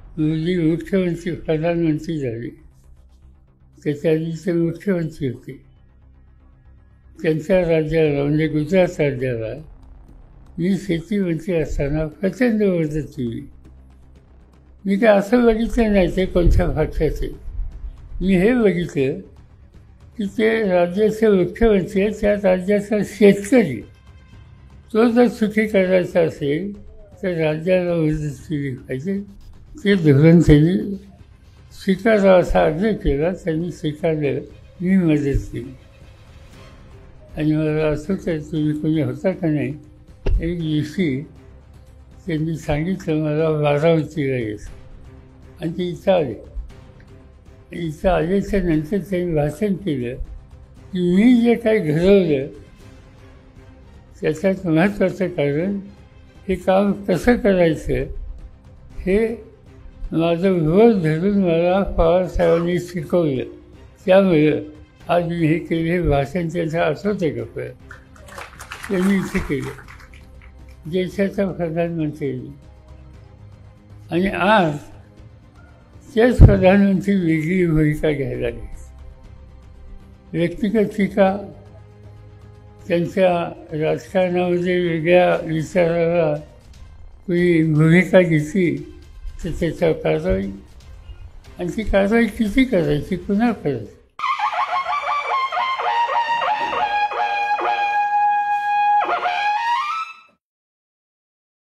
मोदी मुख्यमंत्री प्रधानमंत्री झाले, त्याच्या आधी ते मुख्यमंत्री होते. त्यांच्या राज्याला म्हणजे गुजरात राज्याला मी शेतीमंत्री असताना प्रचंड मदत केली. मी काय असं बघितलं नाही ते कोणत्या पक्षाचे. मी हे बघितलं की ते राज्याचे मुख्यमंत्री आहेत, त्या राज्याचा शेतकरी तो जर सुखी करायचा असेल तर राज्याला मदत केली पाहिजे. ते धोरण त्यांनी स्वीकारावं असा आग्रह केला. त्यांनी स्वीकारलं, मी मदत केली. आणि मला असं तर तुम्ही कोणी होता का नाही, एक दिवशी त्यांनी सांगितलं मला बारामतीला यायचं आणि ते इथं आले. इथं आल्याच्या नंतर त्यांनी भाषण केलं की मी जे काही घडवलं त्याच्यात महत्त्वाचं कारण हे काम कसं करायचं हे माझं विरोध धरून मला पवारसाहेबांनी शिकवलं. त्यामुळं आज मी हे केलं. हे भाषण त्यांचं आठवतं का पण त्यांनी इथे केलं देशाचा प्रधानमंत्र्यांनी. आणि आज तेच प्रधानमंत्री वेगळी भूमिका घ्यायला लागले. व्यक्तिगत टीका, त्यांच्या राजकारणामध्ये वेगळ्या विचाराला कोणी भूमिका घेतली तर त्याच्यावर कारवाई. आणि ती कारवाई किती करायची, कुणा करायची.